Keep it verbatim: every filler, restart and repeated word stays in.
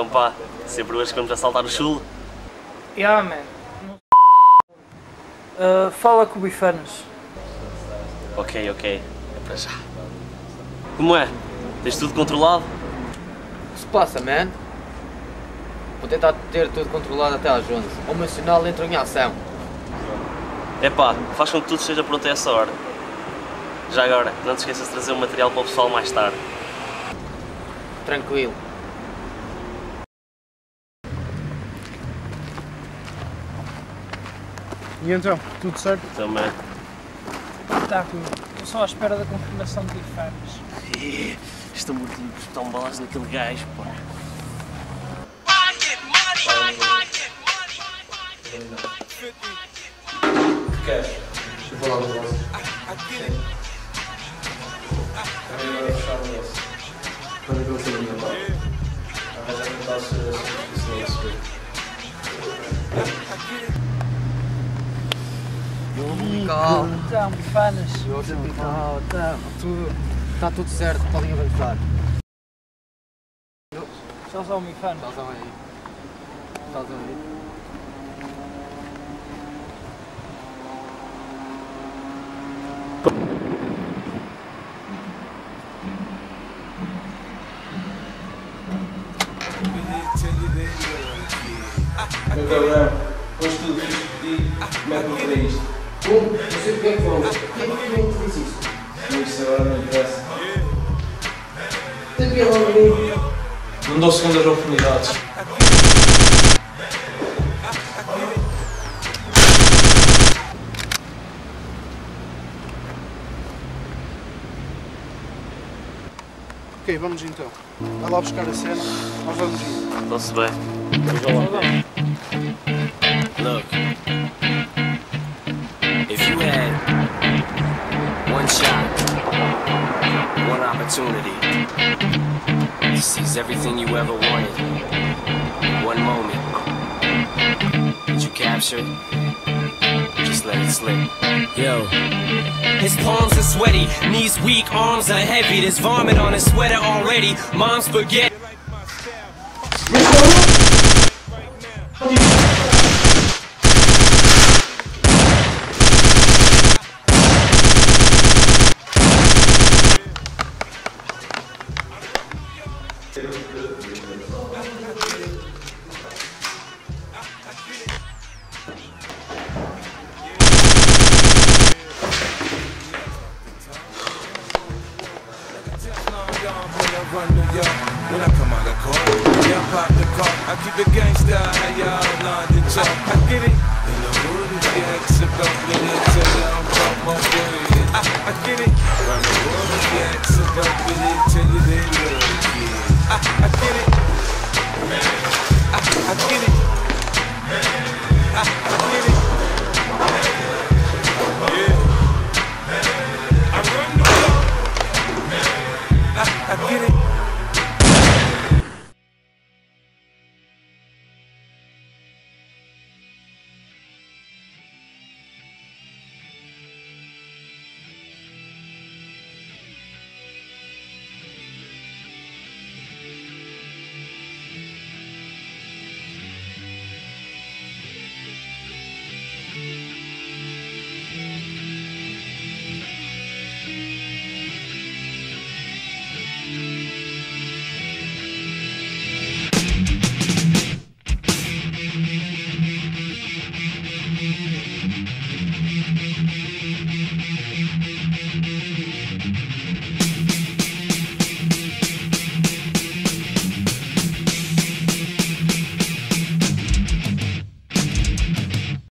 pá, sempre hoje que vamos assaltar o chulo. Yeah, man. Uh, fala com o Bifanas. Ok, ok, é para já. Como é? Tens tudo controlado? O que se passa, man? Vou tentar ter tudo controlado até às onze. O meu sinal entra em ação. É pá, faz com que tudo esteja pronto a essa hora. Já agora, não te esqueças de trazer o material para o pessoal mais tarde. Tranquilo. E então, tudo certo? Também. Tá, estou só à espera da confirmação de Bifanas. Estou mortinho por espetar um balaço naquele gajo, pá. Queres? Deixa eu falar um negócio. Também vai fechar o negócio. Quando é que eu sabia, pá? Arranjar um taxa de silêncio. Calma. Então, Bifanas. Calma, calma. Tudo. Está tudo certo, podem avançar. Só só o Bifanas. Estás aí. Estás aí. Meu cabrão, hoje tudo fiz por ti, mete-me para isto. Como? Não sei porque é que vamos. Porquê que não fez isso? Isso agora não interessa. Tem que ir lá no meio. Não dou segundas oportunidades. Ok, vamos então. Vai lá buscar a cena, nós vamos ir. Está-se bem. Veja lá. Look. If you had one shot, one opportunity to seize everything you ever wanted, one moment, did you capture it? Just let it slip. Yo. His palms are sweaty, knees weak, arms are heavy. There's vomit on his sweater already. Mom's spaghetti.